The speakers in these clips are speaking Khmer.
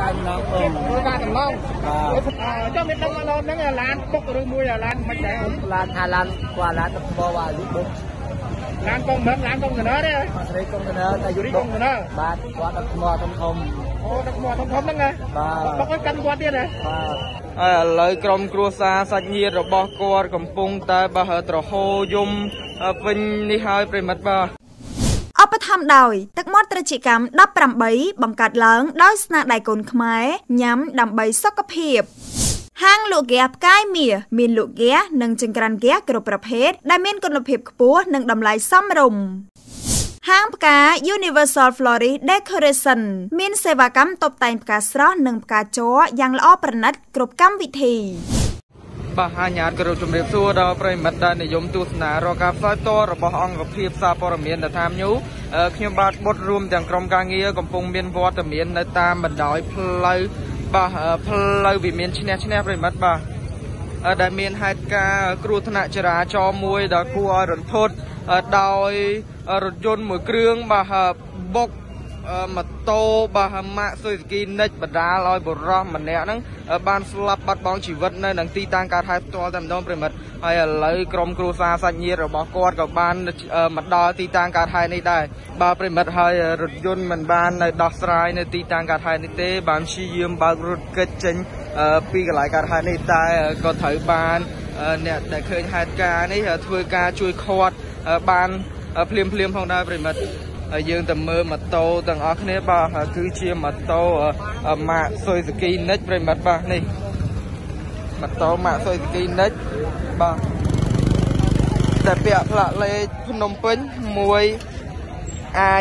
การน้องการน้องเจ้าเม็ดน้ำมันนั่งร้านปกหรือมวยร้านมันใหญ่ร้าน5 ล้านกว่าร้านตะบอว่ายุบร้านกองเหมือนร้านกองเงินเด้อร้านกองเงินแต่ยุบกองเงินบ้านวัดตะมอทมโอ้ตะมอทมนั่งไงปกกันวัดเนี่ยนะเลยกรมครัวซาสัญญาระบอบกอดกำปงแต่บะเหตรโฮยมเป็นนิหายประมัดบ่อปธรรมดอยตักมอตรจิกรรมดับปรำใบบังกัดเลิงดอยสนาไดกลขมายย้ำดำใบซอกเพียบห้างลูกแกะใกล้เมีนลูกแกะหนึ่งจึงกรันแกะกระประเภทได้เมียนกลเพียบขปัวหนึ่งดำไหลซ้ำรมห้างปกา Universal Florist Decoration มีนเสวากรรมตกแต่งปกาสระหนึ่งปกาโจ้ยังละอ้อประนัดกรบกรรมวิธีบาหาญาติกระจุมเรียบซัวดาวประมัดได้นิยมตุสนารอกาฟาโตระบองกับเพียบซาปรเมียนแต่ทำยูขยมบาดบดรวมจากกรมการเงียกับพงเมียนวอตเมียนในตามบันดอยพลายบาพลายวิเมียนชนะประมัดบาได้เมียนให้กากรูธนาจราจอมวยดาคัวรถทดดอยรถยนต์มือเครื่องบาบกมาโตบาฮามะสุสกีนิจบดาลอยบุรอมันเนี่ยนั่งบ้านสลับบัดบองชีวิตในหนังตีต่างการทายตัวตามน้องประมัดไอ้เลยกรมครูซาสัญญาระบอกกอดกับบ้านมัดดอตีต่างการทายในได้บาประมัดให้รถยนต์มันบ้านในดอกสายในตีต่างการทายในเต้บ้านชียืมบางรถเกิดเจนปีกับหลายการทายในได้ก็ถือบ้านเนี่ยได้เคยเหตุการณ์นี้ถือการช่วยขวดบ้านเพลียมของได้ประมัดยืนแต่มือมาโตต่างออกนี่บ่คือเชียมาโตมาซอยสกีนิดประมัดบ่นี่มาโตมาซอยสกีนิดบ่แต่เปียกละเลยพนมเปิ้ลมวยไอ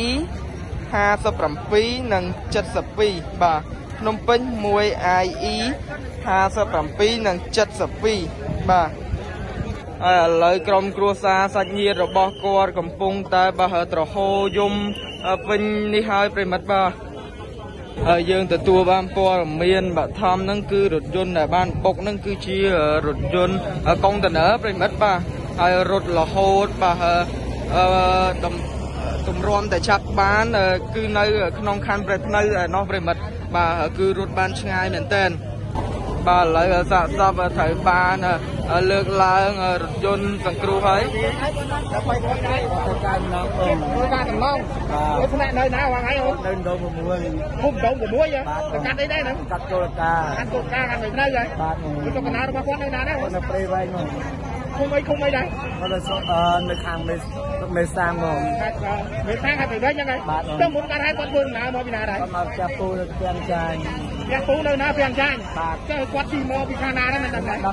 57និង72บ่พนมเปิ้ลมวยไอ57និង72บ่เลยกรมครัวซาสัญญาระบอบกอดกำปงแต่บะเหตรโฮยมเป็นนิหายประมัดบ่យើងទទួលបានព័ត៌មានបឋមហ្នឹងគឺរថយន្តដែលបានបុកហ្នឹងគឺជារថយន្តកុងតឺន័រប្រិមិត្តបាទហើយរថរហូតបាទតម្រាំតែចាប់បានគឺនៅក្នុងខណ្ឌព្រះភ្នៅឯនោះប្រិមិត្តបាទគឺរត់បានឆ្ងាយមែនតើបាទឥឡូវសាកសពត្រូវបានលើកឡើងរថយន្តសង្គ្រោះហើយការដំណងថ្នាក់នៅណាបងឯងអូននៅដង6ភូមិដង6ទៅកាត់អីដែរហ្នឹងកាត់ចូលការកាត់នៅនៅហើយបាទទៅកណ្ដាលរបស់គាត់នៅណាដែរនៅព្រៃវែងហ្នឹងឃុំអីដែរនៅខាងមេសាងហ្មងមេសាងហើយទៅវិញហ្នឹងហើយទៅមុនកាត់ឲ្យគាត់ធ្វើដំណើរមកពីណាដែរគាត់មកចាប់ពូនៅផ្ទះចាញ់យ៉ាងពូនៅណាផ្ទះចាញ់បាទចុះគាត់ជិះមកពីខាងណាដែរមិនដឹងដែរ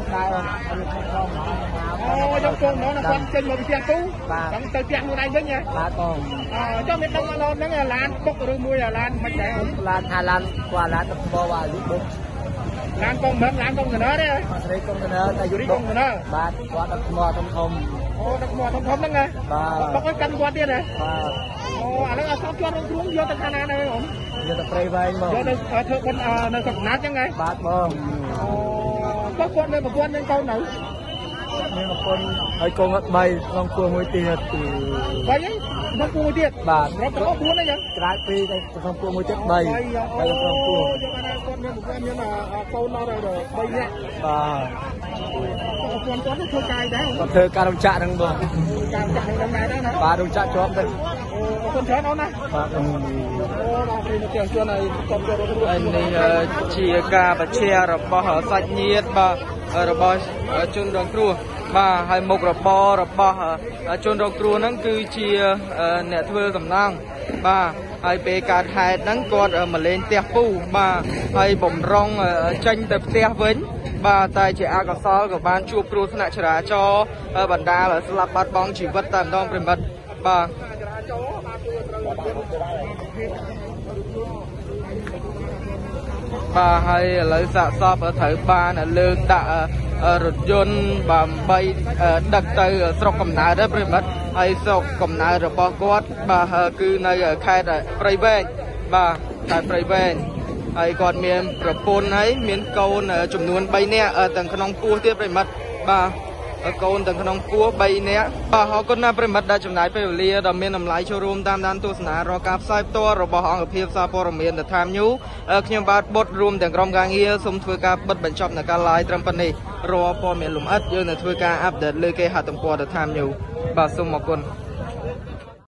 អូយកជុំមកគាត់ចេញមកពីផ្ទះពូហ្នឹងទៅផ្ទះខ្លួនឯងវិញហ៎បាទបងចុះមានដឹងមកហ្នឹងឡានបុកឬមួយឡានមិនដែរឡាន5 ล้านกว่าร้านตะบอว่ายุបร้านกองเหมือนร้านกองเงินเด้อร้านกองเงินแต่ยุบกองเงินบ้านวัดตะมอทมโอ้ตะมอทมนั่งไงปกกันวัดเนี่ยนะโอ้อะไรเอาชอบชวนลงយកទៅខាងណាដែរผมយកទៅព្រៃវែងមកយកទៅធ្វើបននៅស្រុកណាត់ចឹងไงបាទបងអូក៏គាត់នៅប្រពន្ធនឹងកូននៅមានប្រពន្ធហើយកូនអត់3ក្នុងគួរមួយទៀត3ហ្នឹងក្នុងគួរមួយទៀតបាទរត់ទៅ4ហ្នឹងចឹងក្រៅពីក្នុងគួរមួយទៀត3ហើយក្នុងគួរយកអាគាត់មានប្រពន្ធមានកូននៅ3នាក់បាទប្រពន្ធគាត់ធ្វើការដែរគាត់ធ្វើការរោងចក្រហ្នឹងបងការចាក់ហ្នឹងដែរណាបាទរោងចក្រជាប់ទៅអូប្រពន្ធច្រើនអូនណាបាទអូដល់ពេលមកទាំងជួនឲ្យចំចូលរត់នេះជាការបច្ចេករបស់សាច់ញាតិបាទរបស់ជនរងគ្រោះបាទហើយមុខរបររបស់ជនរងគ្រោះហ្នឹងគឺជាអ្នកធ្វើសំណង់បាទហើយពេលកើតហេតុហ្នឹងគាត់មកលេងផ្ទះពូបាទហើយបំរុងចេញទៅផ្ទះវិញបាទតែជាអកុសលក៏បានជួបគ្រោះថ្នាក់ចរាចរណ៍បណ្ដាលស្លាប់បាត់បង់ជីវិតតែម្ដងប្រិមិត្តបាទបាទហើយឥឡូវសាកសពត្រូវបានលើកដាក់រថយន្តដើម្បីដឹកទៅស្រុកកំណើតប្រិមិត្តហើយស្រុកកំណើតរបស់គាត់បាទគឺនៅខេត្តព្រៃវែងបាទខេត្តព្រៃវែងហើយគាត់មានប្រពន្ធហើយមានកូនចំនួន3នាក់ទាំងក្នុងពោះទៀតប្រិមិត្តបាទកូនទាំងក្នុងគួរ3នាក់បាទអរគុណណាប្រិមិត្តដែលចំណាយពេលវេលាដ៏មានតម្លៃចូលរួមតាមដានទស្សនារាល់ការផ្សាយផ្ទាល់របស់អង្គភាពសារព័ត៌មាន The Time News ខ្ញុំបាទបុតរួមទាំងក្រុមការងារសូមធ្វើការបិទបញ្ចប់នៅការ live ត្រឹមប៉ុណ្ណេះរាល់ព័ត៌មានលម្អិតយើងនឹងធ្វើការអាប់ដេតលើគេហទំព័រ The Time News បាទសូមអរគុណ